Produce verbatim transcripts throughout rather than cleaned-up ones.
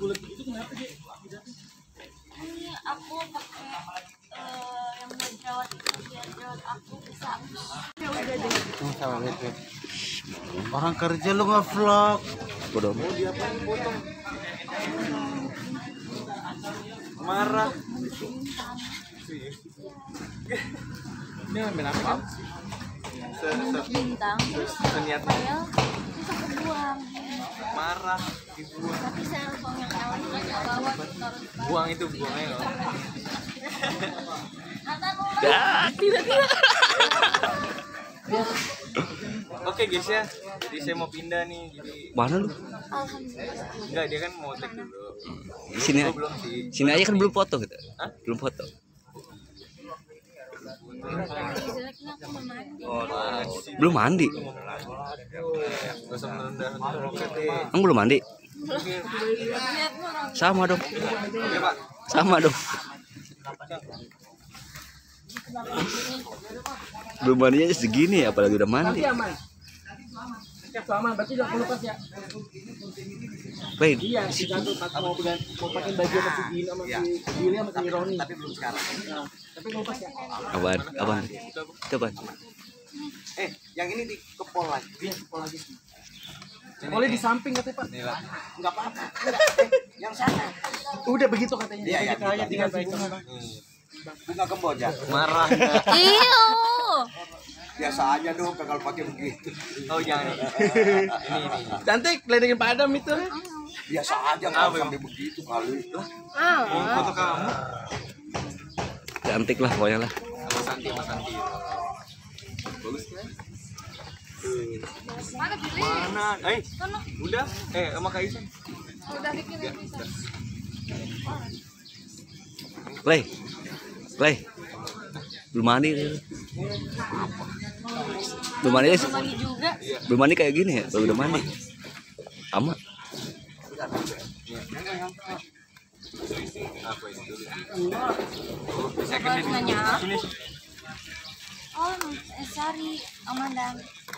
bulat itu kenapa sih? Ini aku pakai uh, yang buat jerawat itu biar jerawat aku bisa habis. Ya udah deh. Sama gitu. Orang kerja lu nge-vlog. Bodoh. Mau diapain potong? Marah. Ini ambil apa kan? Bintang. Seniat Padahal itu aku buang. marah dibuang. Tapi saya buang yang lain bawa taruh. Buang itu buangnya loh. Nathan ulang. Tiba-tiba. Oke guys ya, jadi saya mau pindah nih. Jadi Mana lu? Alhamdulillah. enggak, dia kan mau tag dulu. Di sini. Oh, belum sih. Sini aja kan belum foto kita. Hah? Belum foto. Jeleknya aku mau mandi. Oh, masih. Belum mandi. Gak usah merendah roket deh. Emang belum mandi? Lihat orang. Sama dong. Iya pak. Sama dong. Belum mandinya aja segini, apalagi udah mandi. Siap aman, berarti udah lepas ya. Baik. Iya, kita tuh mau pegang mau pakai baju sama si Gina sama si Billy sama si Roni. Tapi belum sekarang. Nah, tapi mau pas ya. Apaan? Apaan? Itu apaan? Eh, yang ini di kepol lagi. Iya, sekolah lagi. Boleh di samping katanya Pak. Nih lah. Enggak apa-apa. Enggak. Eh, yang sana. Udah begitu katanya. Iya, iya, Kita aja tinggal baik sama. Bunga Kamboja. Marah. Iyo. Biasa aja dong kalau pakai begitu. Oh jangan. Ini ini. Cantik, ledengin Pak Adam itu. Biasa aja nggak sampai begitu kali. Ah. Foto kamu. Cantik lah pokoknya lah. Sama Santi, sama Santi. Bagus kan? Mana Billy? Mana? Eh, Sono. udah. Eh, sama Kaisan. Udah dikirim bisa. Play. Play. Belum mandi. Belum mandi. Mandi juga. Belum mandi kayak gini ya? Baru udah mandi. Sama. Apa ini dulu? Harus nanya. Oh, eh, sorry, Amanda.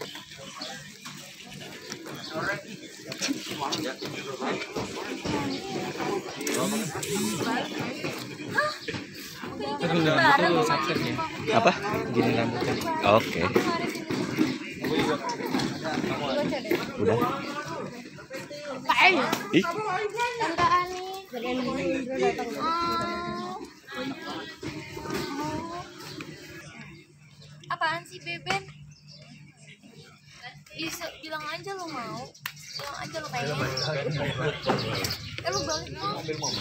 Apa? Gini rambutnya. Oke. Udah. Ih, Tante Ani. Apaan sih Beben? Bisa bilang aja lo mau. Bilang aja lo pengen. Eh lu balik mau.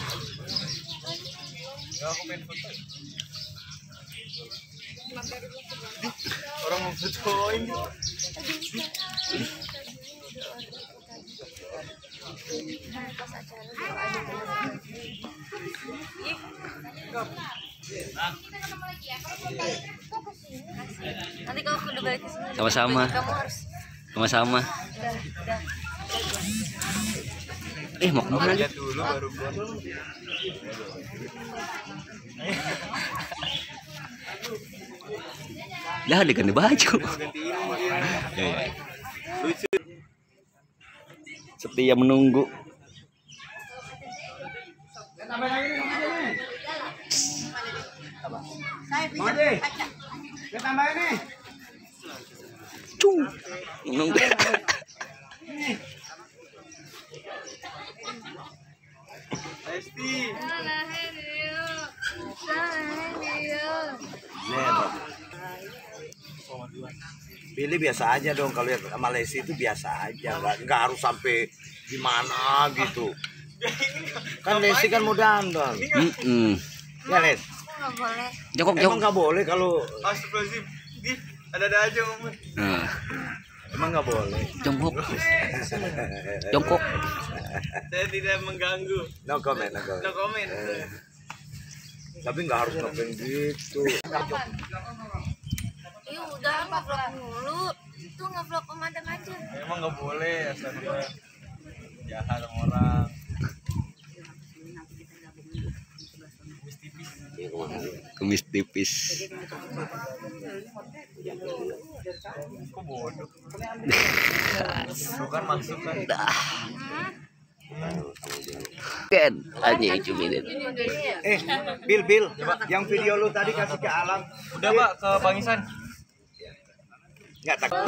Orang mau fotoin. Pas acara doa kita ketemu lagi ya. Nanti kalau udah balik ke sini. sama-sama. Kamu harus Sama-sama. udah udah. Eh, mau kemana aja? Lihat dulu baru gua. Dah diganti baju. Ganti ini dia. Ya, ya. Lucu. Setia menunggu. Kita tambahin nih. Cung. Menunggu. Esti. Billy biasa aja dong, kalau sama Lesti itu biasa aja, nggak nggak harus sampai gimana gitu. Kan Lesti kan mau dandan. Mm-mm. Ya Les, Nggak boleh. Jongkok, emang jongkok. nggak boleh kalau Astagfirullahaladzim, Gih, ada-ada aja ngomong. Nah, emang nggak boleh. jongkok. Jongkok. Saya tidak mengganggu. No comment, no comment. No comment. Eh, tapi nggak harus ngapain gitu. Ih udah nge-vlog mulu. Tuh nge-vlog pemadam aja. Emang nggak boleh, astagfirullah. Jahat sama orang. Kumis tipis. Kok bodoh? Bukan maksud kan. Hmm? Ken, anjing cumin. Eh, Bil, Bil, yang video lu tadi kasih ke Alam. Udah Pak ke Pangisan. Enggak takut.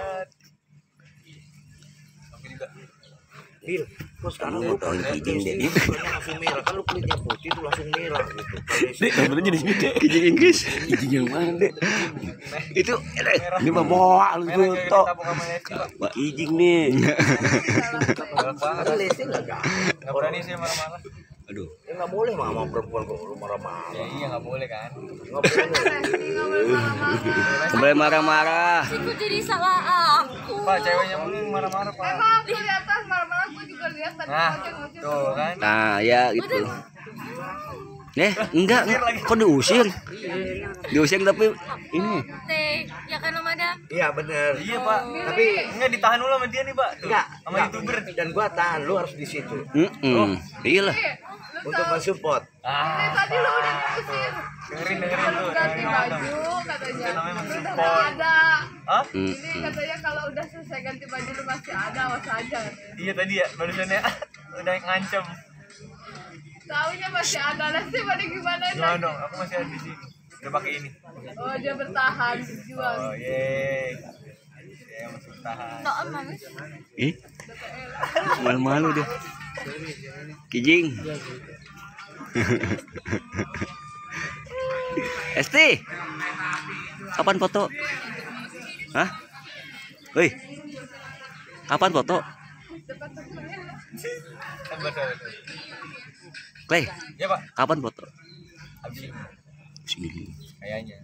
Tapi juga. Bil, kok sekarang Iya, lu tahun kijing deh. bukannya langsung merah, kan lu kulitnya putih tuh langsung merah gitu. Dek, namanya jadi kijing Inggris. Kijing yang mana, Dek? Itu ini mah boa lu Merah tuh. kayak Tok. kita bukan Malaysia Pak. Wah, kijing nih. Galak banget. Kan Lesti enggak galak. Nggak berani sih marah-marah. Aduh. Ya enggak boleh mah sama perempuan kok lu marah-marah. Ya iya nggak boleh kan. Enggak boleh. Kembali marah-marah. Itu jadi salah aku. Pak ceweknya mending marah-marah Pak. Emang aku di atas marah-marah aku juga lihat tadi Nah, ngoceh-ngoceh. tuh kan. Nah, ya gitu. Eh, enggak, enggak. Kok diusir? Diusir tapi ini. Teh, ya kan Om Ada? Iya bener. Iya Pak. Tapi Enggak ditahan dulu sama dia nih Pak. Tuh, enggak sama enggak. YouTuber. Dan gua tahan lu harus di situ Heeh. Iyalah. untuk mensupport. Ah, Tadi lu udah ngusir. dengerin dengerin tuh. Ganti dengerin baju tuh. katanya. Itu namanya Udah mensupport. nggak ada. Hah? Ini katanya kalau udah selesai ganti baju lu masih ada, awas aja. Iya tadi ya barusannya udah ngancem. Taunya masih ada, nanti pada gimana Jangan nih? dong, aku masih ada di sini. Udah pakai ini. Oh dia bertahan, berjuang. Oh yeay. Ya masih bertahan. Tak manis. Ih. Malu-malu dia. Kijing. Esti. Kapan foto? Hah? Woi. Kapan foto? Kan bahasa itu. Clay, Ya Pak, kapan foto? habis ini Sini. kayaknya.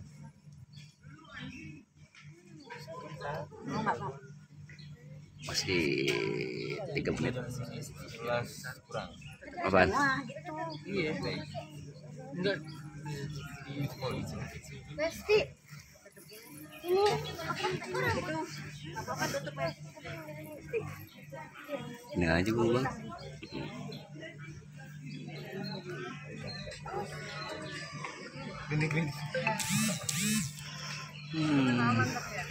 Masih tiga menit. sebelas kurang. Apaan? Iya. Enggak. Besti. Ini apa tutup ya? Ini aja gue bang. Gini gini. Hmm.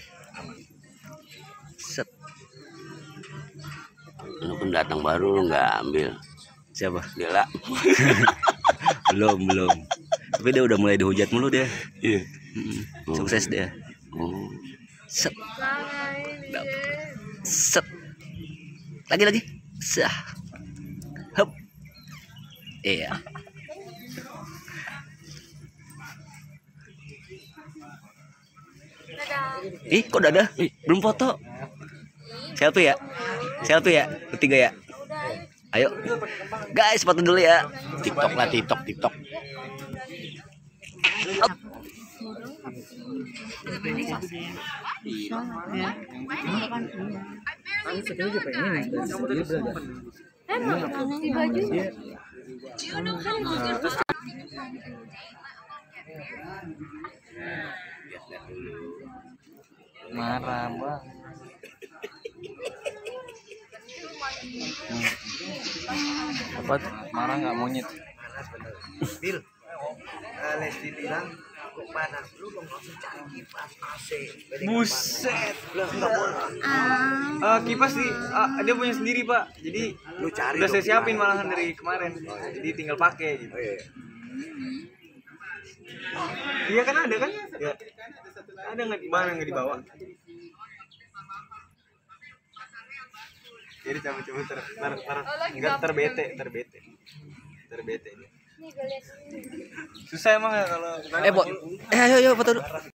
Set. Lu pendatang baru lu nggak ambil. Siapa? Dela. belum belum. Tapi dia udah mulai dihujat mulu dia. Iya. Sukses dia. Oh. Set. Dapet. Set. Lagi lagi. Sah. Hup. Iya. Dadah. Ih, kok dadah? Ih, belum foto. Selfie ya? Selfie ya? Bertiga ya? Udah ayo. Ayo. Guys, foto dulu ya. TikTok lah, TikTok, TikTok. Up. Emang di bajunya. Marah bang. Apa tuh? Marah nggak monyet? Bil, eh, Lesti bilang kok panas, lu dong langsung cari kipas A C. Buset. Lah enggak boleh. Eh kipas di ah, dia punya sendiri Pak. Jadi Lu cari udah dong saya siapin gimana. malahan dari kemarin. Jadi tinggal pakai gitu. Oh, iya. Iya kan ada kan? Ya. Ada nggak di mana nggak dibawa? Jadi coba-coba ter ter ter nggak terbete terbete terbete dia. Susah emang ya kalau Eh, Bo. Eh, ayo, ayo foto dulu.